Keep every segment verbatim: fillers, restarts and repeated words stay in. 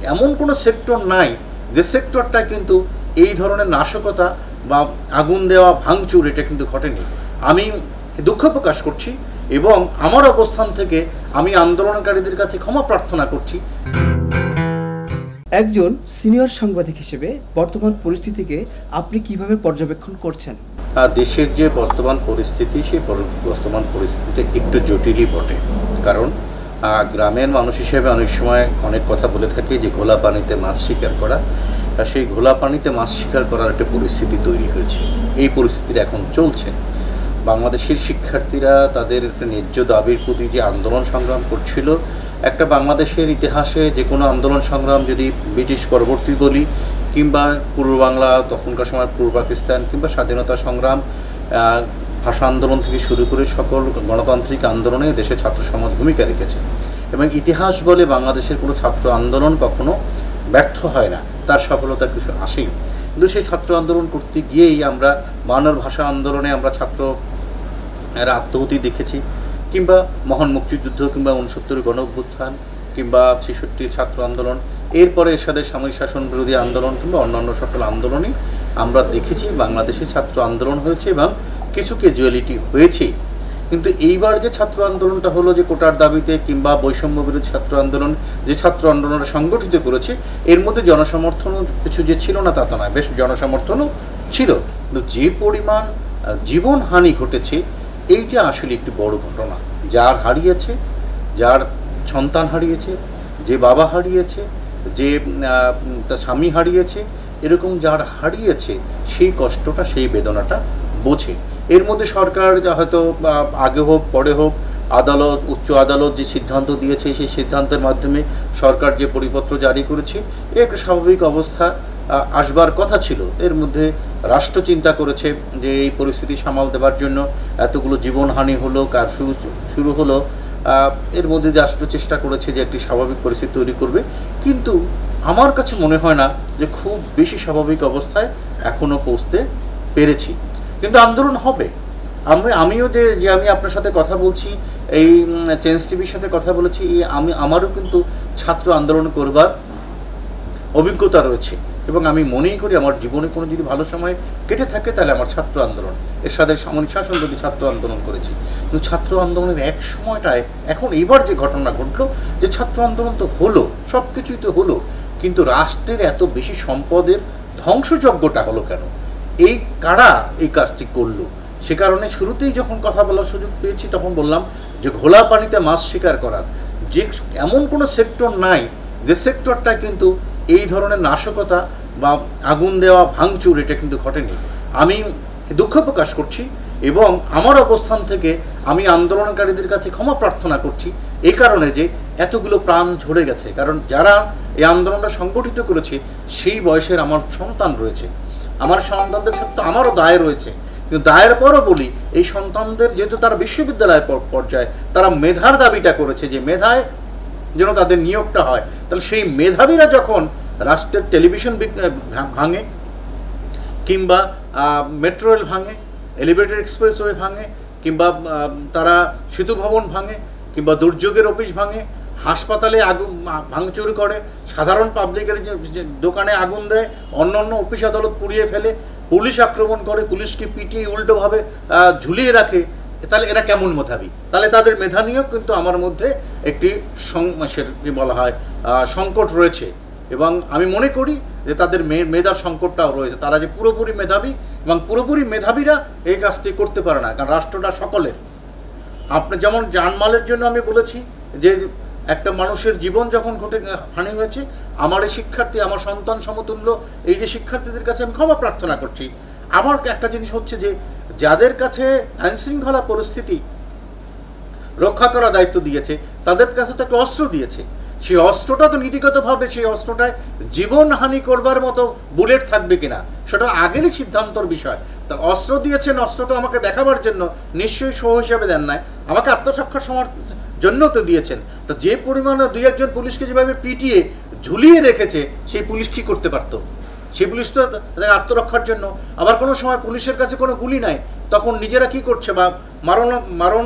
এমন কোনো সেক্টর নাই যে সেক্টরটা কিন্তু এই ধরনের নাশকতা বা আগুন দেওয়া ভাঙচুর এটা কিন্তু ঘটেনি। আমি দুঃখ প্রকাশ করছি এবং আমার অবস্থান থেকে আমি আন্দোলনকারীদের কাছে ক্ষমা প্রার্থনা করছি। একজন সিনিয়র সাংবাদিক হিসেবে বর্তমান পরিস্থিতিকে আপনি কিভাবে পর্যবেক্ষণ করছেন? দেশের যে বর্তমান পরিস্থিতি, সেই বর্তমান পরিস্থিতিটা একটু জটিলই বটে। কারণ গ্রামের মানুষ হিসেবে অনেক সময় অনেক কথা বলে থাকি যে ঘোলা পানিতে মাছ শিকার করা, সেই ঘোলা পানিতে মাছ শিকার করার একটা পরিস্থিতি তৈরি হয়েছে। এই পরিস্থিতিটা এখন চলছে। বাংলাদেশের শিক্ষার্থীরা তাদের একটা ন্যায্য দাবির প্রতি যে আন্দোলন সংগ্রাম করছিল, একটা বাংলাদেশের ইতিহাসে যে কোনো আন্দোলন সংগ্রাম যদি ব্রিটিশ পরবর্তী বলি কিংবা পূর্ব বাংলা তখনকার সময় পূর্ব পাকিস্তান কিংবা স্বাধীনতা সংগ্রাম, ভাষা আন্দোলন থেকে শুরু করে সকল গণতান্ত্রিক আন্দোলনে দেশে ছাত্র সমাজ ভূমিকা রেখেছে। এবং ইতিহাস বলে বাংলাদেশের কোনো ছাত্র আন্দোলন কখনো ব্যর্থ হয় না, তার সফলতা কিছু আসেই। কিন্তু সেই ছাত্র আন্দোলন করতে গিয়েই আমরা বায়ান্নর ভাষা আন্দোলনে আমরা ছাত্র এরা আত্মহতি দেখেছি, কিংবা মহান মুক্তিযুদ্ধ কিংবা উনসত্তরের গণ অভ্যুত্থান কিংবা ছেষট্টির ছাত্র আন্দোলন, এরপরে এরশাদের সামরিক শাসন বিরোধী আন্দোলন কিংবা অন্যান্য সকল আন্দোলনই আমরা দেখেছি বাংলাদেশে ছাত্র আন্দোলন হয়েছে এবং কিছু ক্যাজুয়ালিটি হয়েছে। কিন্তু এইবার যে ছাত্র আন্দোলনটা হলো, যে কোটার দাবিতে কিংবা বৈষম্য বিরোধী ছাত্র আন্দোলন, যে ছাত্র আন্দোলনটা সংগঠিত করেছে, এর মধ্যে জনসমর্থনও কিছু যে ছিল না তা তো নয়, বেশ জনসমর্থনও ছিল। কিন্তু যে পরিমাণ জীবনহানি ঘটেছে এইটা আসলে একটি বড় ঘটনা। যার হারিয়েছে, যার সন্তান হারিয়েছে, যে বাবা হারিয়েছে, যে তার স্বামী হারিয়েছে, এরকম যার হারিয়েছে সেই কষ্টটা, সেই বেদনাটা বোঝে। এর মধ্যে সরকার হয়তো আগে হোক পরে হোক আদালত, উচ্চ আদালত যে সিদ্ধান্ত দিয়েছে, সেই সিদ্ধান্তের মাধ্যমে সরকার যে পরিপত্র জারি করেছে, এ একটা স্বাভাবিক অবস্থা আসবার কথা ছিল। এর মধ্যে রাষ্ট্র চিন্তা করেছে যে এই পরিস্থিতি সামাল দেওয়ার জন্য এতগুলো জীবনহানি হলো, কারফিউ শুরু হলো, এর মধ্যে রাষ্ট্র চেষ্টা করেছে যে একটি স্বাভাবিক পরিস্থিতি তৈরি করবে। কিন্তু আমার কাছে মনে হয় না যে খুব বেশি স্বাভাবিক অবস্থায় এখনও পৌঁছতে পেরেছি। কিন্তু আন্দোলন হবে। আমি আমিও যে যে আমি আপনার সাথে কথা বলছি, এই চেঞ্জ টিভির সাথে কথা বলেছি, আমি আমারও কিন্তু ছাত্র আন্দোলন করবার অভিজ্ঞতা রয়েছে এবং আমি মনেই করি আমার জীবনে কোনো যদি ভালো সময় কেটে থাকে তাহলে আমার ছাত্র আন্দোলন, এরশাদের সামরিক শাসন বিরোধী ছাত্র আন্দোলন করেছি। কিন্তু ছাত্র আন্দোলনের এক সময়টায়, এখন এইবার যে ঘটনা ঘটলো, যে ছাত্র আন্দোলন তো হলো, সব কিছুই তো হলো, কিন্তু রাষ্ট্রের এত বেশি সম্পদের ধ্বংসযজ্ঞটা হলো কেন? এই কারা এই কাজটি করলো? সে কারণে শুরুতেই যখন কথা বলার সুযোগ পেয়েছি তখন বললাম যে ঘোলা পানিতে মাছ শিকার করার যে এমন কোনো সেক্টর নাই যে সেক্টরটা কিন্তু এই ধরনের নাশকতা বা আগুন দেওয়া ভাঙচুর এটা কিন্তু ঘটেনি। আমি দুঃখ প্রকাশ করছি এবং আমার অবস্থান থেকে আমি আন্দোলনকারীদের কাছে ক্ষমা প্রার্থনা করছি এই কারণে যে এতগুলো প্রাণ ঝরে গেছে। কারণ যারা এই আন্দোলনটা সংগঠিত করেছে সেই বয়সের আমার সন্তান রয়েছে, আমার সন্তানদের সাথে তো আমারও দায় রয়েছে। কিন্তু দায়ের পরও বলি, এই সন্তানদের যেহেতু তারা বিশ্ববিদ্যালয় পর্যায়ে তারা মেধার দাবিটা করেছে যে মেধায় যেন তাদের নিয়োগটা হয়, তাহলে সেই মেধাবীরা যখন রাষ্ট্রের টেলিভিশন ভাঙে কিংবা মেট্রো রেল ভাঙে, এলিভেটেড এক্সপ্রেসওয়ে ভাঙে, কিংবা তারা সেতু ভবন ভাঙে, কিংবা দুর্যোগের অফিস ভাঙে, হাসপাতালে আগুন ভাঙচুর করে, সাধারণ পাবলিকের দোকানে আগুন দেয়, অন্য অন্য অফিস আদালত পুড়িয়ে ফেলে, পুলিশ আক্রমণ করে, পুলিশকে পিটিয়ে উল্টোভাবে ঝুলিয়ে রাখে, তাহলে এরা কেমন মেধাবী? তাহলে তাদের মেধা নিয়েও কিন্তু আমার মধ্যে একটি কি বলা হয় সংকট রয়েছে এবং আমি মনে করি যে তাদের মেধার সংকটটাও রয়েছে। তারা যে পুরোপুরি মেধাবী এবং পুরোপুরি মেধাবীরা এই কাজটি করতে পারে না, কারণ রাষ্ট্রটা সকলের। আপনি যেমন জানমালের জন্য আমি বলেছি যে একটা মানুষের জীবন যখন ঘটে হানি হয়েছে, আমার এই শিক্ষার্থী, আমার সন্তান সমতুল্য এই যে শিক্ষার্থীদের কাছে আমি ক্ষমা প্রার্থনা করছি। আমার একটা জিনিস হচ্ছে যে যাদের কাছে আইনশৃঙ্খলা পরিস্থিতি রক্ষা করার দায়িত্ব দিয়েছে তাদের কাছে তো একটা অস্ত্র দিয়েছে, সেই অস্ত্রটা তো নীতিগতভাবে সেই অস্ত্রটায় জীবনহানি করবার মতো বুলেট থাকবে কিনা সেটা আগেরই সিদ্ধান্তর বিষয়। তার অস্ত্র দিয়েছেন, অস্ত্র তো আমাকে দেখাবার জন্য নিশ্চয়ই শো হিসাবে দেন নাই, আমাকে আত্মরক্ষার সমর্থন জন্য তো দিয়েছেন। তো যে পরিমাণে দুই একজন পুলিশকে যেভাবে পিটিয়ে ঝুলিয়ে রেখেছে সেই পুলিশ কী করতে পারতো? সেই পুলিশ তো আত্মরক্ষার জন্য। আবার কোনো সময় পুলিশের কাছে কোনো গুলি নাই, তখন নিজেরা কি করছে বা মারণ মারণ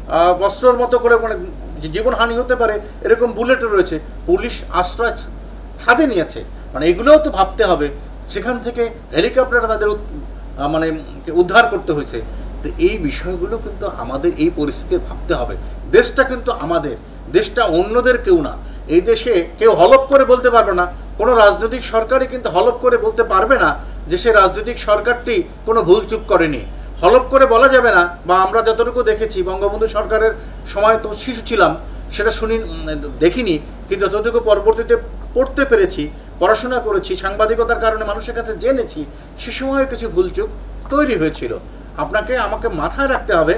অস্ত্রের মতো করে মানে জীবনহানি হতে পারে এরকম বুলেটও রয়েছে, পুলিশ আশ্রয় ছাদে নিয়েছে, মানে এগুলোও তো ভাবতে হবে। সেখান থেকে হেলিকপ্টারে তাদের মানে উদ্ধার করতে হয়েছে। তো এই বিষয়গুলো কিন্তু আমাদের এই পরিস্থিতিতে ভাবতে হবে। দেশটা কিন্তু আমাদের, দেশটা অন্যদের কেউ না। এই দেশে কেউ হলপ করে বলতে পারবে না, কোনো রাজনৈতিক সরকারই কিন্তু হলপ করে বলতে পারবে না যে সে রাজনৈতিক সরকারটি কোনো ভুলচুক করেনি। হলপ করে বলা যাবে না, বা আমরা যতটুকু দেখেছি বঙ্গবন্ধু সরকারের সময় তো শিশু ছিলাম, সেটা শুনি দেখিনি, কিন্তু যতটুকু পরবর্তীতে পড়তে পেরেছি, পড়াশোনা করেছি, সাংবাদিকতার কারণে মানুষের কাছে জেনেছি, সে সময় কিছু ভুলচুক তৈরি হয়েছিল। আপনাকে আমাকে মাথায় রাখতে হবে,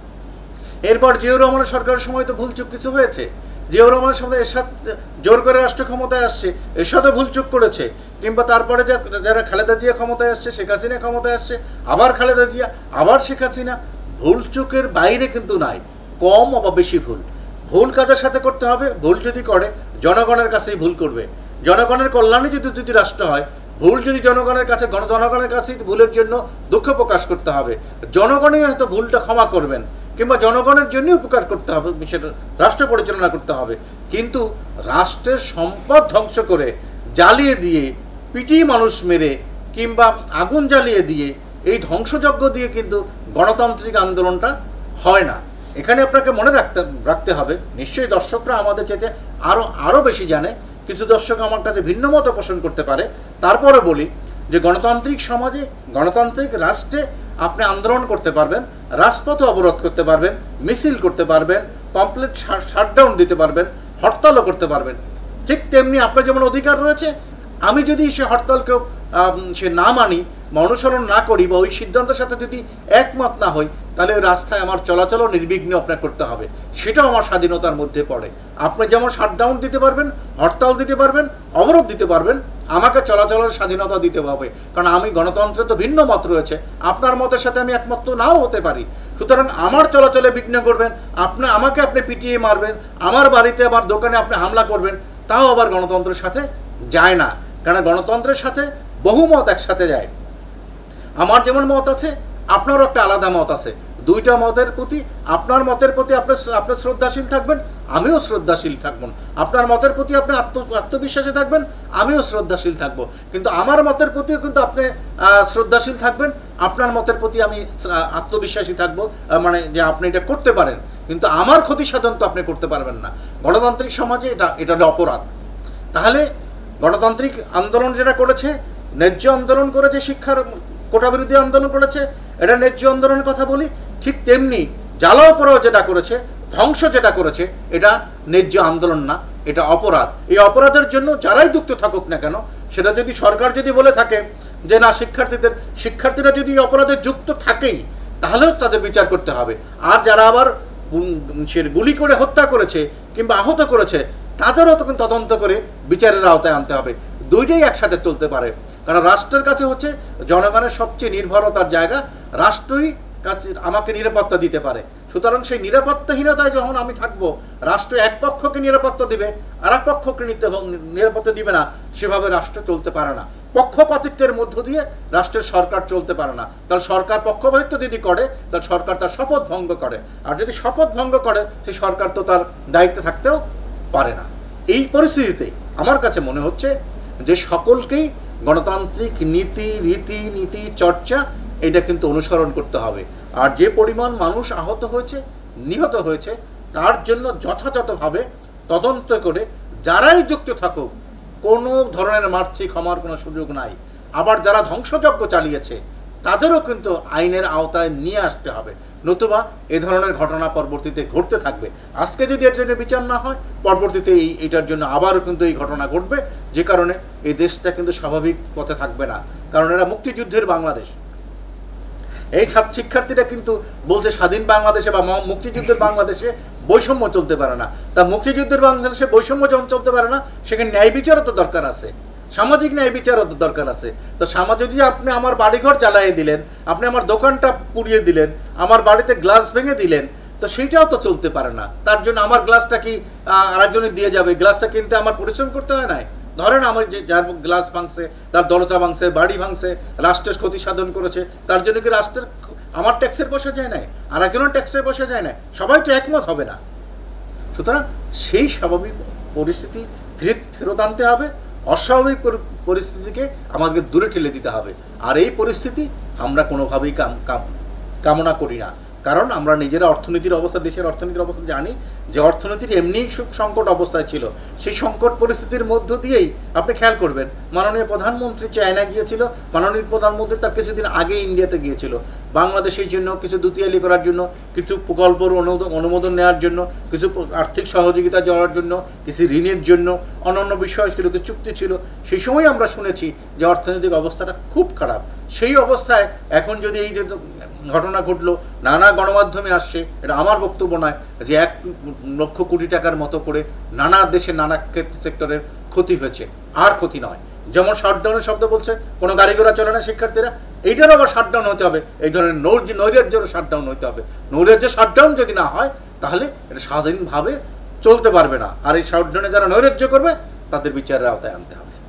এরপর জিয়াউর রহমানের সরকারের সময় তো ভুলচুক কিছু হয়েছে। জিয়াউর রহমানের সাথে এরশাদ জোর করে রাষ্ট্র ক্ষমতায় আসছে, এরশাদও ভুলচুক করেছে। কিংবা তারপরে যা যারা খালেদা জিয়া ক্ষমতায় আসছে, শেখ হাসিনা ক্ষমতায় আসছে, আবার খালেদা জিয়া, আবার শেখ হাসিনা। ভুলচুকের বাইরে কিন্তু নাই, কম বা বেশি ভুল। ভুল কাদের সাথে করতে হবে? ভুল যদি করে জনগণের কাছেই ভুল করবে। জনগণের কল্যাণে যদি যদি রাষ্ট্র হয়, ভুল যদি জনগণের কাছে জনগণের কাছেই ভুলের জন্য দুঃখ প্রকাশ করতে হবে। জনগণই হয়তো ভুলটা ক্ষমা করবেন, কিংবা জনগণের জন্যই উপকার করতে হবে, সেটা রাষ্ট্র পরিচালনা করতে হবে। কিন্তু রাষ্ট্রের সম্পদ ধ্বংস করে, জ্বালিয়ে দিয়ে, পিটিয়ে মানুষ মেরে, কিংবা আগুন জ্বালিয়ে দিয়ে, এই ধ্বংসযজ্ঞ দিয়ে কিন্তু গণতান্ত্রিক আন্দোলনটা হয় না। এখানে আপনাকে মনে রাখতে রাখতে হবে, নিশ্চয়ই দর্শকরা আমাদের চাইতে আরও আরও বেশি জানে, কিছু দর্শক আমার কাছে ভিন্ন মত পোষণ করতে পারে। তারপরে বলি যে গণতান্ত্রিক সমাজে, গণতান্ত্রিক রাষ্ট্রে আপনি আন্দোলন করতে পারবেন, রাজপথ অবরোধ করতে পারবেন, মিছিল করতে পারবেন, কমপ্লিট শাটডাউন দিতে পারবেন, হরতালও করতে পারবেন। ঠিক তেমনি আপনার যেমন অধিকার রয়েছে, আমি যদি সে হরতালকে সে না মানি বা অনুসরণ না করি, বা ওই সিদ্ধান্তের সাথে যদি একমত না হই, তাহলে ওই রাস্তায় আমার চলাচলও নির্বিঘ্নে আপনার করতে হবে। সেটাও আমার স্বাধীনতার মধ্যে পড়ে। আপনি যেমন শাটডাউন দিতে পারবেন, হরতাল দিতে পারবেন, অবরোধ দিতে পারবেন, আমাকে চলাচলের স্বাধীনতা দিতে হবে। কারণ আমি গণতন্ত্রে তো ভিন্ন মত রয়েছে, আপনার মতের সাথে আমি একমত নাও হতে পারি। সুতরাং আমার চলাচলে বিঘ্ন করবেন, আপনি আমাকে আপনি পিটিয়ে মারবেন, আমার বাড়িতে, আমার দোকানে আপনি হামলা করবেন, তাও আবার গণতন্ত্রের সাথে যায় না। কারণ গণতন্ত্রের সাথে বহুমত একসাথে যায়। আমার যেমন মত আছে, আপনারও একটা আলাদা মত আছে। দুইটা মতের প্রতি, আপনার মতের প্রতি আপনি আপনি শ্রদ্ধাশীল থাকবেন, আমিও শ্রদ্ধাশীল থাকব। আপনার মতের প্রতি আপনি আত্ম আত্মবিশ্বাসী থাকবেন, আমিও শ্রদ্ধাশীল থাকব। কিন্তু আমার মতের প্রতিও কিন্তু আপনি শ্রদ্ধাশীল থাকবেন, আপনার মতের প্রতি আমি আত্মবিশ্বাসী থাকব, মানে যে আপনি এটা করতে পারেন। কিন্তু আমার ক্ষতি সাধন তো আপনি করতে পারবেন না। গণতান্ত্রিক সমাজে এটা এটা হলো অপরাধ। তাহলে গণতান্ত্রিক আন্দোলন যেটা করেছে, ন্যায্য আন্দোলন করেছে, শিক্ষার কোটা বিরোধী আন্দোলন করেছে, এটা ন্যায্য আন্দোলনের কথা বলি। ঠিক তেমনি জ্বালাও পোড়াও যেটা করেছে, ধ্বংস যেটা করেছে, এটা ন্যায্য আন্দোলন না, এটা অপরাধ। এই অপরাধের জন্য যারাই যুক্ত থাকুক না কেন, সেটা যদি সরকার যদি বলে থাকে যে না, শিক্ষার্থীদের শিক্ষার্থীরা যদি অপরাধে যুক্ত থাকেই, তাহলেও তাদের বিচার করতে হবে। আর যারা আবার সে গুলি করে হত্যা করেছে কিংবা আহত করেছে, তাদেরও তখন তদন্ত করে বিচারের আওতায় আনতে হবে। দুইটাই একসাথে চলতে পারে। কারণ রাষ্ট্রের কাছে হচ্ছে জনগণের সবচেয়ে নির্ভরতার জায়গা, রাষ্ট্রই কাছে আমাকে নিরাপত্তা দিতে পারে। সুতরাং সেই নিরাপত্তাহীনতায় যখন আমি থাকবো, রাষ্ট্র এক পক্ষকে নিরাপত্তা দিবে, আর এক পক্ষকে নিরাপত্তা দিবে না, সেভাবে রাষ্ট্র চলতে পারে না। পক্ষপাতিত্বের মধ্য দিয়ে রাষ্ট্রের সরকার চলতে পারে না। তাহলে সরকার পক্ষপাতিত্ব যদি করে, তাহলে সরকার তার শপথ ভঙ্গ করে। আর যদি শপথ ভঙ্গ করে, সেই সরকার তো তার দায়িত্বে থাকতেও পারে না। এই পরিস্থিতিতে আমার কাছে মনে হচ্ছে যে সকলকেই গণতান্ত্রিক নীতি, রীতি নীতি, চর্চা এটা কিন্তু অনুসরণ করতে হবে। আর যে পরিমাণ মানুষ আহত হয়েছে, নিহত হয়েছে, তার জন্য যথাযথভাবে তদন্ত করে যারাই যুক্ত থাকুক, কোনো ধরনের মার্চি ক্ষমার কোনো সুযোগ নাই। আবার যারা ধ্বংসযজ্ঞ চালিয়েছে, তাদেরও কিন্তু আইনের আওতায় নিয়ে আসতে হবে, নতুবা এ ধরনের ঘটনা পরবর্তীতে ঘটতে থাকবে। আজকে যদি এর জন্য বিচার না হয়, পরবর্তীতে এই এটার জন্য আবারও কিন্তু এই ঘটনা ঘটবে, যে কারণে এই দেশটা কিন্তু স্বাভাবিক পথে থাকবে না। কারণ এরা মুক্তিযুদ্ধের বাংলাদেশ। এই ছাত্র শিক্ষার্থীরা কিন্তু বলছে স্বাধীন বাংলাদেশে বা মুক্তিযুদ্ধের বাংলাদেশে বৈষম্য চলতে পারে না। তা মুক্তিযুদ্ধের বাংলাদেশে বৈষম্য যখন চলতে পারে না, সেখানে ন্যায় বিচারও তো দরকার আছে, সামাজিক ন্যায় বিচারও তো দরকার আছে। তো সামাজিক, যদি আপনি আমার বাড়িঘর জ্বালিয়ে দিলেন, আপনি আমার দোকানটা পুড়িয়ে দিলেন, আমার বাড়িতে গ্লাস ভেঙে দিলেন, তো সেইটাও তো চলতে পারে না। তার জন্য আমার গ্লাসটা কি আরেকজনে দিয়ে যাবে? গ্লাসটা কিনতে আমার পরিশ্রম করতে হয় না? ধরেন আমার যে যার গ্লাস ভাঙছে, তার দরজা ভাঙছে, বাড়ি ভাঙছে, রাষ্ট্রের ক্ষতি সাধন করেছে, তার জন্য কি রাষ্ট্রের আমার ট্যাক্সের পয়সা যায় না, আর একজনের ট্যাক্সের পয়সা যায় না? সবাই তো একমত হবে না। সুতরাং সেই স্বাভাবিক পরিস্থিতি ফেরত আনতে হবে। অস্বাভাবিক পরিস্থিতিকে আমাদেরকে দূরে ঠেলে দিতে হবে। আর এই পরিস্থিতি আমরা কোনোভাবেই কামনা করি না, কারণ আমরা নিজেরা অর্থনীতির অবস্থা, দেশের অর্থনীতির অবস্থা জানি যে অর্থনীতির এমনি সংকট অবস্থায় ছিল। সেই সংকট পরিস্থিতির মধ্য দিয়েই আপনি খেয়াল করবেন মাননীয় প্রধানমন্ত্রী চায়না গিয়েছিল, মাননীয় প্রধানমন্ত্রী তার কিছুদিন আগে ইন্ডিয়াতে গিয়েছিল বাংলাদেশের জন্য কিছু দুতিয়ালি করার জন্য, কিছু প্রকল্পর অনুমোদন নেওয়ার জন্য, কিছু আর্থিক সহযোগিতা দেওয়ার জন্য, কিছু ঋণের জন্য, অন্যান্য বিষয় ছিল, কিছু চুক্তি ছিল। সেই সময় আমরা শুনেছি যে অর্থনৈতিক অবস্থাটা খুব খারাপ। সেই অবস্থায় এখন যদি এই যে ঘটনা ঘটলো, নানা গণমাধ্যমে আসছে, এটা আমার বক্তব্য নয়, যে এক লক্ষ কোটি টাকার মতো করে নানা দেশে নানা ক্ষেত্র সেক্টরের ক্ষতি হয়েছে, আর ক্ষতি নয়। যেমন শাটডাউনের শব্দ বলছে, কোনো গাড়ি ঘোড়া চলে না শিক্ষার্থীরা, এইটারও আবার শাটডাউন হতে হবে, এই ধরনের নৈরাজ্যেরও শাটডাউন হতে হবে। নৈরাজ্য শাটডাউন যদি না হয় তাহলে এটা স্বাধীনভাবে চলতে পারবে না, আর এই শাটডাউনে যারা নৈরাজ্য করবে তাদের বিচারের আওতায় আনতে হবে।